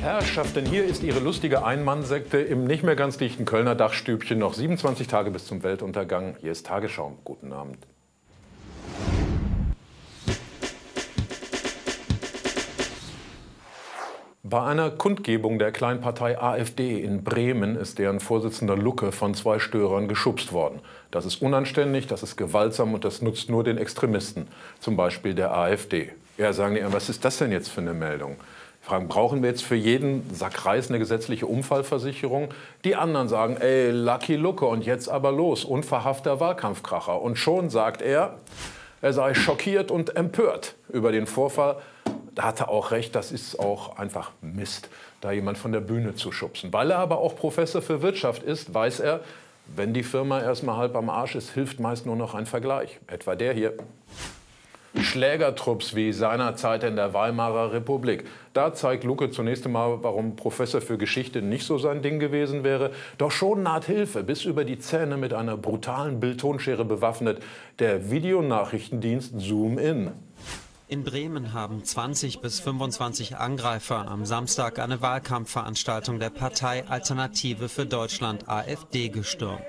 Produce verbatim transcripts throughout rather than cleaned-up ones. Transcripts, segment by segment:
Herrschaften, hier ist Ihre lustige Ein-Mann-Sekte im nicht mehr ganz dichten Kölner Dachstübchen. Noch siebenundzwanzig Tage bis zum Weltuntergang. Hier ist Tagesschau. Guten Abend. Bei einer Kundgebung der Kleinpartei AfD in Bremen ist deren Vorsitzender Lucke von zwei Störern geschubst worden. Das ist unanständig, das ist gewaltsam und das nutzt nur den Extremisten, zum Beispiel der AfD. Ja, sagen die, was ist das denn jetzt für eine Meldung? Fragen, brauchen wir jetzt für jeden Sack Reis eine gesetzliche Unfallversicherung? Die anderen sagen, ey, Lucky Lucke und jetzt aber los, unverhafter Wahlkampfkracher. Und schon sagt er, er sei schockiert und empört über den Vorfall. Da hat er auch recht, das ist auch einfach Mist, da jemand von der Bühne zu schubsen. Weil er aber auch Professor für Wirtschaft ist, weiß er, wenn die Firma erstmal halb am Arsch ist, hilft meist nur noch ein Vergleich. Etwa der hier. Schlägertrupps wie seinerzeit in der Weimarer Republik. Da zeigt Lucke zunächst einmal, warum Professor für Geschichte nicht so sein Ding gewesen wäre. Doch schon naht Hilfe, bis über die Zähne mit einer brutalen Bildtonschere bewaffnet, der Videonachrichtendienst Zoom In. In Bremen haben zwanzig bis fünfundzwanzig Angreifer am Samstag eine Wahlkampfveranstaltung der Partei Alternative für Deutschland AfD gestürmt.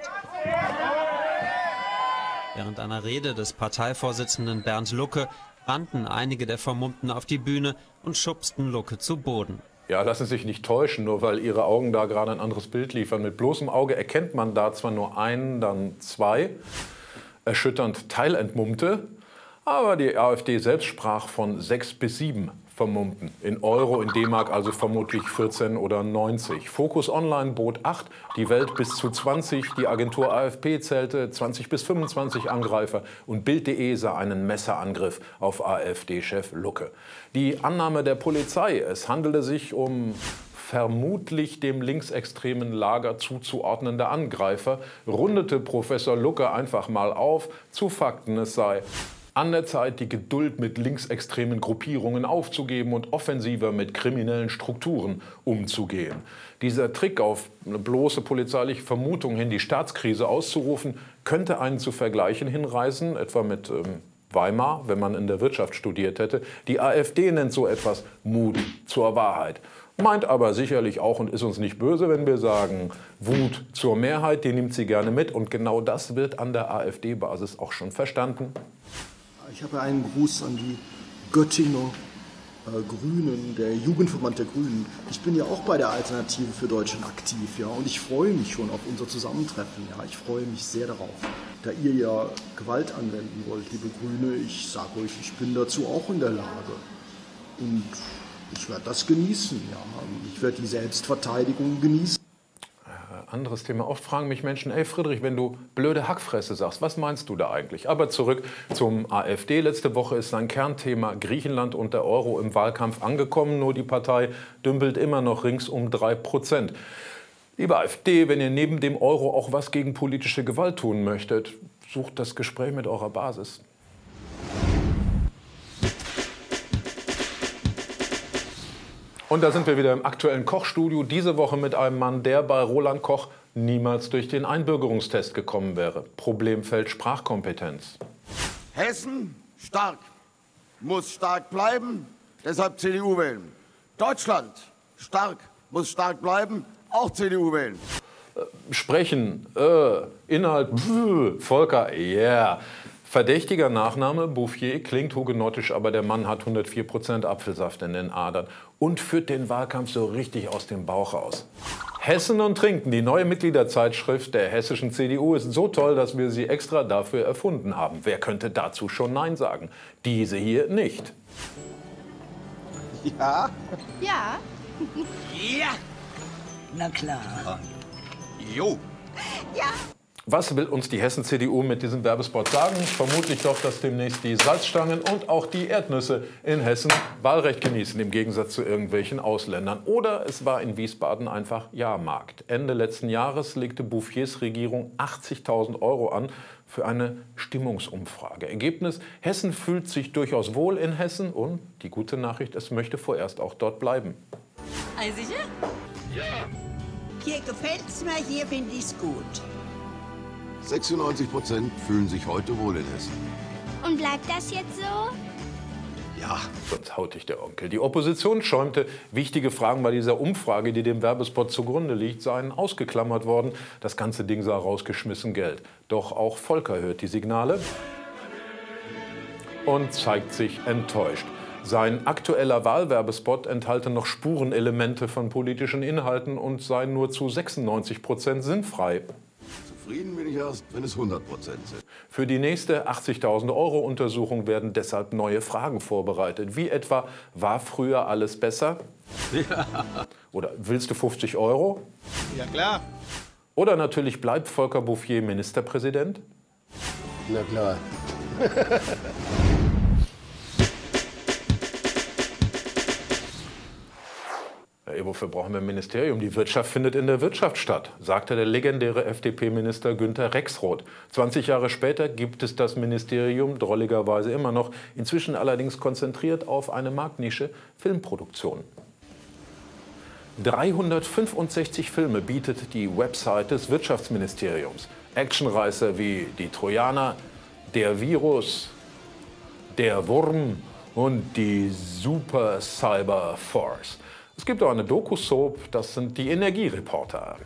Während einer Rede des Parteivorsitzenden Bernd Lucke rannten einige der Vermummten auf die Bühne und schubsten Lucke zu Boden. Ja, lassen Sie sich nicht täuschen, nur weil Ihre Augen da gerade ein anderes Bild liefern. Mit bloßem Auge erkennt man da zwar nur einen, dann zwei, erschütternd Teilentmummte, aber die AfD selbst sprach von sechs bis sieben Vermummten. In Euro, in D-Mark also vermutlich vierzehn oder neunzig. Focus Online bot acht, die Welt bis zu zwanzig. Die Agentur A F P zählte zwanzig bis fünfundzwanzig Angreifer. Und Bild punkt de sah einen Messerangriff auf AfD-Chef Lucke. Die Annahme der Polizei, es handelte sich um vermutlich dem linksextremen Lager zuzuordnende Angreifer, rundete Professor Lucke einfach mal auf zu Fakten. Es sei an der Zeit, die Geduld mit linksextremen Gruppierungen aufzugeben und offensiver mit kriminellen Strukturen umzugehen. Dieser Trick, auf eine bloße polizeiliche Vermutung hin die Staatskrise auszurufen, könnte einen zu Vergleichen hinreißen, etwa mit ähm, Weimar, wenn man in der Wirtschaft studiert hätte. Die AfD nennt so etwas Mut zur Wahrheit. Meint aber sicherlich auch und ist uns nicht böse, wenn wir sagen, Wut zur Mehrheit, die nimmt sie gerne mit. Und genau das wird an der AfD-Basis auch schon verstanden. Ich habe einen Gruß an die Göttinger äh, Grünen, der Jugendverband der Grünen. Ich bin ja auch bei der Alternative für Deutschland aktiv, ja, und ich freue mich schon auf unser Zusammentreffen. Ja, ich freue mich sehr darauf, da ihr ja Gewalt anwenden wollt, liebe Grüne. Ich sage euch, ich bin dazu auch in der Lage und ich werde das genießen. Ja, ich werde die Selbstverteidigung genießen. Anderes Thema. Oft fragen mich Menschen, ey Friedrich, wenn du blöde Hackfresse sagst, was meinst du da eigentlich? Aber zurück zum AfD. Letzte Woche ist sein Kernthema Griechenland und der Euro im Wahlkampf angekommen. Nur die Partei dümpelt immer noch rings um drei Prozent. Liebe AfD, wenn ihr neben dem Euro auch was gegen politische Gewalt tun möchtet, sucht das Gespräch mit eurer Basis. Und da sind wir wieder im aktuellen Kochstudio, diese Woche mit einem Mann, der bei Roland Koch niemals durch den Einbürgerungstest gekommen wäre. Problemfeld Sprachkompetenz. Hessen stark, muss stark bleiben, deshalb C D U wählen. Deutschland stark, muss stark bleiben, auch C D U wählen. Äh, sprechen, äh, Inhalt, pf, Volker, yeah. Verdächtiger Nachname, Bouffier, klingt hugenottisch, aber der Mann hat hundertvier Prozent Apfelsaft in den Adern und führt den Wahlkampf so richtig aus dem Bauch raus. Hessen und Trinken, die neue Mitgliederzeitschrift der hessischen C D U, ist so toll, dass wir sie extra dafür erfunden haben. Wer könnte dazu schon Nein sagen? Diese hier nicht. Ja? Ja. Ja! Na klar. Jo! Ja! Was will uns die Hessen-C D U mit diesem Werbespot sagen? Vermutlich doch, dass demnächst die Salzstangen und auch die Erdnüsse in Hessen Wahlrecht genießen, im Gegensatz zu irgendwelchen Ausländern. Oder es war in Wiesbaden einfach Jahrmarkt. Ende letzten Jahres legte Bouffiers Regierung achtzigtausend Euro an für eine Stimmungsumfrage. Ergebnis: Hessen fühlt sich durchaus wohl in Hessen und die gute Nachricht, es möchte vorerst auch dort bleiben. Also sicher? Ja! Hier gefällt's mir, hier finde ich's gut. sechsundneunzig Prozent fühlen sich heute wohl in Hessen. Und bleibt das jetzt so? Ja. Sonst haut dich der Onkel. Die Opposition schäumte, wichtige Fragen bei dieser Umfrage, die dem Werbespot zugrunde liegt, seien ausgeklammert worden. Das ganze Ding sei rausgeschmissen Geld. Doch auch Volker hört die Signale und zeigt sich enttäuscht. Sein aktueller Wahlwerbespot enthalte noch Spurenelemente von politischen Inhalten und sei nur zu sechsundneunzig Prozent sinnfrei. Zufrieden bin ich erst, wenn es hundert Prozent sind. Für die nächste achtzigtausend Euro Untersuchung werden deshalb neue Fragen vorbereitet. Wie etwa, war früher alles besser? Ja. Oder willst du fünfzig Euro? Ja, klar. Oder natürlich, bleibt Volker Bouffier Ministerpräsident? Na klar. Ja, wofür brauchen wir ein Ministerium? Die Wirtschaft findet in der Wirtschaft statt, sagte der legendäre F D P-Minister Günter Rexroth. zwanzig Jahre später gibt es das Ministerium, drolligerweise immer noch, inzwischen allerdings konzentriert auf eine Marktnische, Filmproduktion. dreihundertfünfundsechzig Filme bietet die Website des Wirtschaftsministeriums. Actionreißer wie Die Trojaner, Der Virus, Der Wurm und die Super Cyber Force. Es gibt auch eine Doku-Soap, das sind die Energiereporter.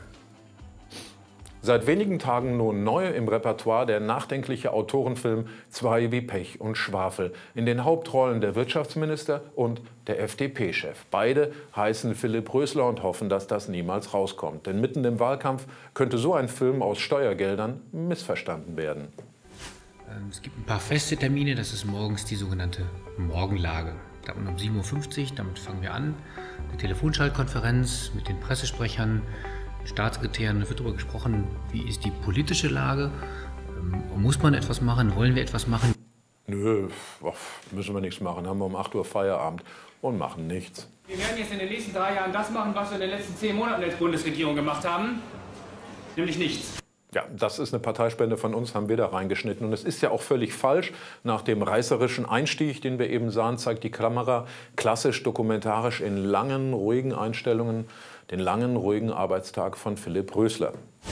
Seit wenigen Tagen nun neu im Repertoire der nachdenkliche Autorenfilm Zwei wie Pech und Schwafel. In den Hauptrollen der Wirtschaftsminister und der F D P-Chef. Beide heißen Philipp Rösler und hoffen, dass das niemals rauskommt. Denn mitten im Wahlkampf könnte so ein Film aus Steuergeldern missverstanden werden. Es gibt ein paar feste Termine, das ist morgens die sogenannte Morgenlage. Da um sieben Uhr fünfzig, damit fangen wir an. Eine Telefonschaltkonferenz mit den Pressesprechern, Staatssekretären, da wird darüber gesprochen, wie ist die politische Lage, ähm, muss man etwas machen, wollen wir etwas machen? Nö, müssen wir nichts machen, haben wir um acht Uhr Feierabend und machen nichts. Wir werden jetzt in den nächsten drei Jahren das machen, was wir in den letzten zehn Monaten als Bundesregierung gemacht haben, nämlich nichts. Ja, das ist eine Parteispende von uns, haben wir da reingeschnitten. Und es ist ja auch völlig falsch. Nach dem reißerischen Einstieg, den wir eben sahen, zeigt die Kamera klassisch dokumentarisch in langen, ruhigen Einstellungen den langen, ruhigen Arbeitstag von Philipp Rösler.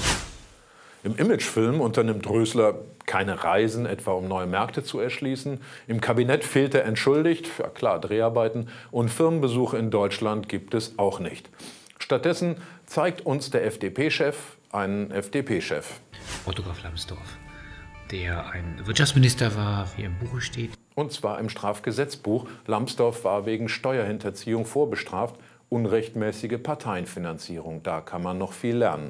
Im Imagefilm unternimmt Rösler keine Reisen, etwa um neue Märkte zu erschließen. Im Kabinett fehlt er entschuldigt, ja klar, Dreharbeiten. Und Firmenbesuche in Deutschland gibt es auch nicht. Stattdessen zeigt uns der F D P-Chef einen F D P-Chef. Otto Graf Lambsdorff, der ein Wirtschaftsminister war, wie im Buche steht. Und zwar im Strafgesetzbuch. Lambsdorff war wegen Steuerhinterziehung vorbestraft, unrechtmäßige Parteienfinanzierung. Da kann man noch viel lernen.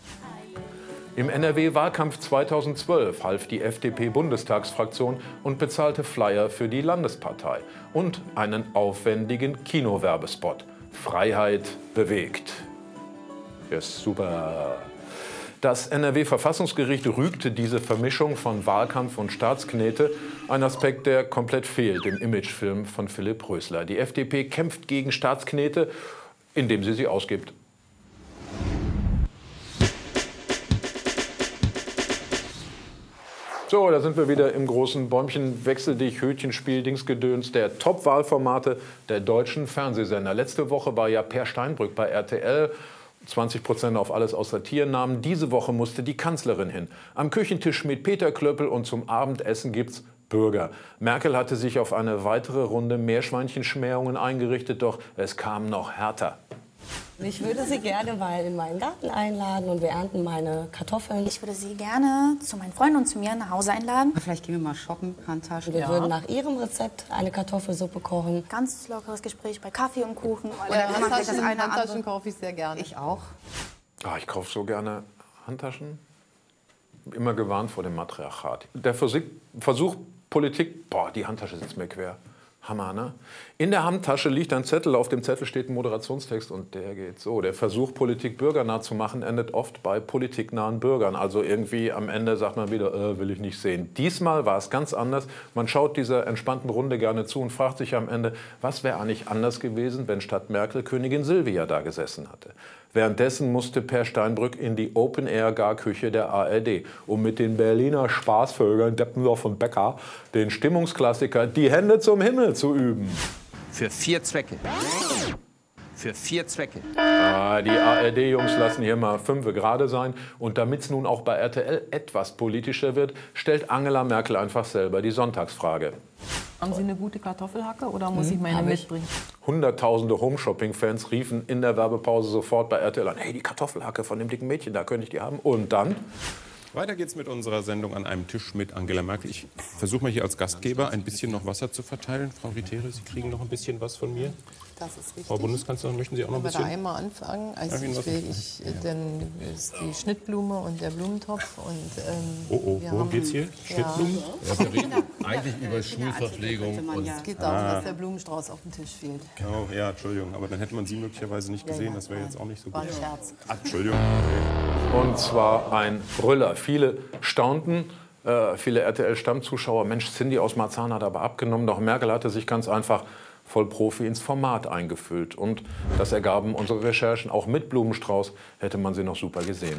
Im N R W-Wahlkampf zweitausendzwölf half die F D P-Bundestagsfraktion und bezahlte Flyer für die Landespartei und einen aufwendigen Kinowerbespot. Freiheit bewegt. Ja, super. Das N R W-Verfassungsgericht rügte diese Vermischung von Wahlkampf und Staatsknete, ein Aspekt, der komplett fehlt im Imagefilm von Philipp Rösler. Die F D P kämpft gegen Staatsknete, indem sie sie ausgibt. So, da sind wir wieder im großen Bäumchen Wechseldich Hütchenspiel Dingsgedöns der Top-Wahlformate der deutschen Fernsehsender. Letzte Woche war ja Per Steinbrück bei R T L. zwanzig Prozent auf alles außer Tiernamen. Diese Woche musste die Kanzlerin hin. Am Küchentisch mit Peter Klöppel und zum Abendessen gibt's Burger. Merkel hatte sich auf eine weitere Runde Meerschweinchenschmähungen eingerichtet, doch es kam noch härter. Ich würde Sie gerne mal in meinen Garten einladen und wir ernten meine Kartoffeln. Ich würde Sie gerne zu meinen Freunden und zu mir nach Hause einladen. Vielleicht gehen wir mal shoppen, Handtaschen. Wir ja. würden nach Ihrem Rezept eine Kartoffelsuppe kochen. Ganz lockeres Gespräch bei Kaffee und Kuchen. Oder ja, Handtaschen, das Handtaschen kaufe ich sehr gerne. Ich auch. Ah, ich kaufe so gerne Handtaschen. Immer gewarnt vor dem Matriarchat. Der Versuch, Versuch Politik, boah, die Handtasche sitzt mir quer. Hammer, ne? In der Handtasche liegt ein Zettel, auf dem Zettel steht ein Moderationstext und der geht so. Der Versuch, Politik bürgernah zu machen, endet oft bei politiknahen Bürgern. Also irgendwie am Ende sagt man wieder, äh, will ich nicht sehen. Diesmal war es ganz anders. Man schaut dieser entspannten Runde gerne zu und fragt sich am Ende, was wäre eigentlich anders gewesen, wenn statt Merkel Königin Silvia da gesessen hatte. Währenddessen musste Per Steinbrück in die Open-Air-Garküche der A R D, um mit den Berliner Spaßvögeln Deppendorf und Becker den Stimmungsklassiker Die Hände zum Himmel zu üben. Für vier Zwecke. Für vier Zwecke. Ah, die A R D-Jungs lassen hier mal fünfe gerade sein. Und damit es nun auch bei R T L etwas politischer wird, stellt Angela Merkel einfach selber die Sonntagsfrage. Haben Sie eine gute Kartoffelhacke oder muss ich meine mitbringen? Hunderttausende Home-Shopping-Fans riefen in der Werbepause sofort bei R T L an, hey, die Kartoffelhacke von dem dicken Mädchen, da könnte ich die haben. Und dann? Weiter geht's mit unserer Sendung an einem Tisch mit Angela Merkel. Ich versuche mal hier als Gastgeber ein bisschen noch Wasser zu verteilen. Frau Ritere, Sie kriegen noch ein bisschen was von mir. Das ist richtig. Frau Bundeskanzlerin, möchten Sie auch noch ein bisschen? Wenn wir da einmal anfangen, also ich will ich, dann ist die Schnittblume und der Blumentopf und ähm, oh, oh, wo geht's hier? Schnittblumen? Ja, wir reden eigentlich über Schulverpflegung. Und es geht darum, dass der Blumenstrauß auf dem Tisch fehlt. Oh, ja, Entschuldigung, aber dann hätte man Sie möglicherweise nicht gesehen, das wäre jetzt auch nicht so gut. War ein Scherz. Ach, Entschuldigung. Und zwar ein Brüller. Viele staunten, äh, viele R T L-Stammzuschauer, Mensch, Cindy aus Marzahn hat aber abgenommen. Doch Merkel hatte sich ganz einfach voll Profi ins Format eingefüllt. Und das ergaben unsere Recherchen. Auch mit Blumenstrauß hätte man sie noch super gesehen.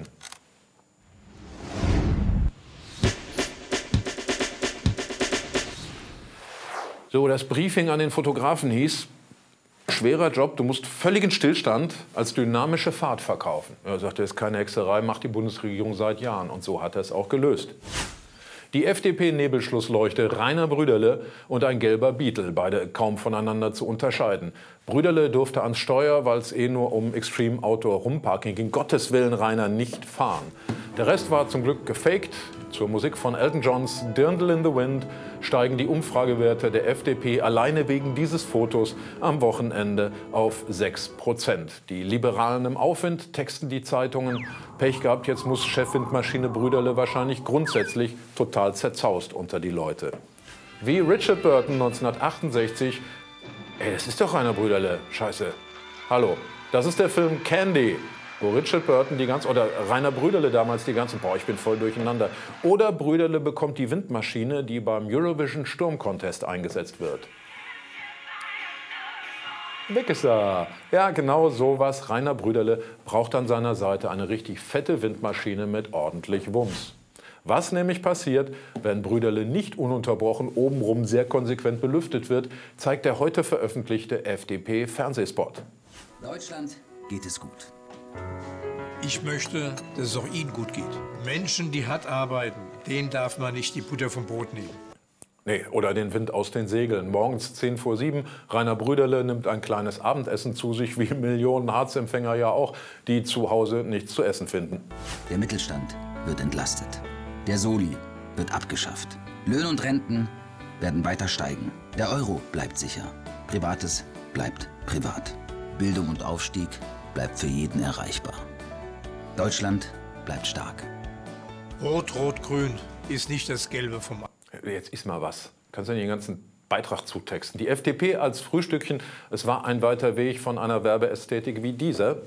So, das Briefing an den Fotografen hieß, schwerer Job, du musst völligen Stillstand als dynamische Fahrt verkaufen. Er sagte, das ist keine Hexerei, macht die Bundesregierung seit Jahren. Und so hat er es auch gelöst. Die F D P-Nebelschlussleuchte, Rainer Brüderle und ein gelber Beetle, beide kaum voneinander zu unterscheiden. Brüderle durfte ans Steuer, weil es eh nur um Extreme Outdoor Rumparking ging. Gottes Willen, Rainer, nicht fahren. Der Rest war zum Glück gefaked. Zur Musik von Elton Johns Dirndl in the Wind steigen die Umfragewerte der F D P alleine wegen dieses Fotos am Wochenende auf sechs Prozent. Die Liberalen im Aufwind, texten die Zeitungen. Pech gehabt, jetzt muss Chefwindmaschine Brüderle wahrscheinlich grundsätzlich total zerzaust unter die Leute. Wie Richard Burton neunzehnhundertachtundsechzig. Ey, das ist doch Rainer Brüderle. Scheiße. Hallo. Das ist der Film Candy, wo Richard Burton die ganze, oder Rainer Brüderle damals die ganze, boah, ich bin voll durcheinander. Oder Brüderle bekommt die Windmaschine, die beim Eurovision Sturm Contest eingesetzt wird. Weg ist er. Ja, genau sowas. Rainer Brüderle braucht an seiner Seite eine richtig fette Windmaschine mit ordentlich Wumms. Was nämlich passiert, wenn Brüderle nicht ununterbrochen obenrum sehr konsequent belüftet wird, zeigt der heute veröffentlichte F D P-Fernsehspot. Deutschland geht es gut. Ich möchte, dass es auch Ihnen gut geht. Menschen, die hart arbeiten, denen darf man nicht die Butter vom Brot nehmen. Nee, oder den Wind aus den Segeln. Morgens zehn vor sieben, Rainer Brüderle nimmt ein kleines Abendessen zu sich, wie Millionen Harzempfänger ja auch, die zu Hause nichts zu essen finden. Der Mittelstand wird entlastet. Der Soli wird abgeschafft. Löhne und Renten werden weiter steigen. Der Euro bleibt sicher. Privates bleibt privat. Bildung und Aufstieg bleibt für jeden erreichbar. Deutschland bleibt stark. Rot, Rot, Grün ist nicht das Gelbe vom... Jetzt ist mal was. Kannst du den ganzen Beitrag zutexten? Die F D P als Frühstückchen, es war ein weiter Weg von einer Werbeästhetik wie dieser.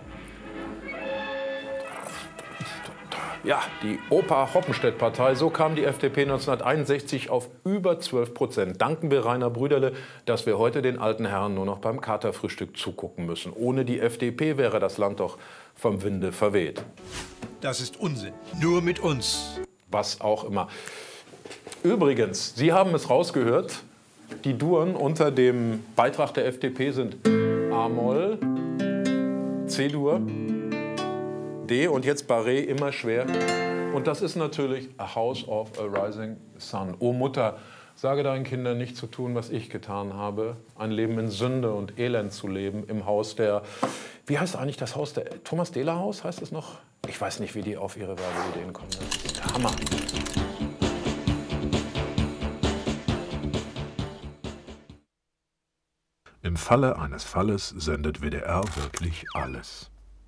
Ja, die Opa-Hoppenstedt-Partei, so kam die F D P neunzehnhunderteinundsechzig auf über zwölf Prozent. Danken wir Rainer Brüderle, dass wir heute den alten Herren nur noch beim Katerfrühstück zugucken müssen. Ohne die F D P wäre das Land doch vom Winde verweht. Das ist Unsinn. Nur mit uns. Was auch immer. Übrigens, Sie haben es rausgehört, die Duren unter dem Beitrag der F D P sind A-Moll, C-Dur, D und jetzt Barré, immer schwer. Und das ist natürlich A House of a Rising Sun. O Mutter, sage deinen Kindern nicht zu tun, was ich getan habe. Ein Leben in Sünde und Elend zu leben im Haus der, wie heißt eigentlich das Haus der, Thomas Dehler Haus heißt es noch? Ich weiß nicht, wie die auf ihre Werbeideen kommen. Das ist der Hammer. Im Falle eines Falles sendet W D R wirklich alles.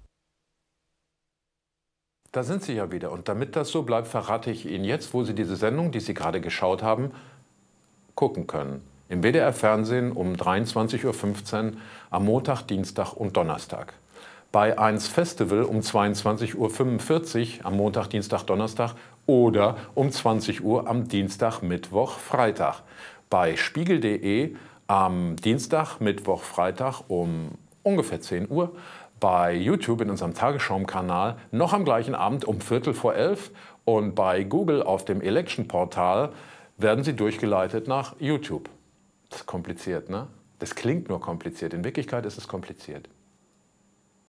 Da sind Sie ja wieder. Und damit das so bleibt, verrate ich Ihnen jetzt, wo Sie diese Sendung, die Sie gerade geschaut haben, gucken können. Im W D R-Fernsehen um dreiundzwanzig Uhr fünfzehn am Montag, Dienstag und Donnerstag. Bei eins Festival um zweiundzwanzig Uhr fünfundvierzig am Montag, Dienstag, Donnerstag oder um zwanzig Uhr am Dienstag, Mittwoch, Freitag. Bei Spiegel punkt de am Dienstag, Mittwoch, Freitag um ungefähr zehn Uhr. Bei YouTube in unserem Tagesschau-Kanal noch am gleichen Abend um Viertel vor elf. Und bei Google auf dem Election-Portal werden Sie durchgeleitet nach YouTube. Das ist kompliziert, ne? Das klingt nur kompliziert. In Wirklichkeit ist es kompliziert.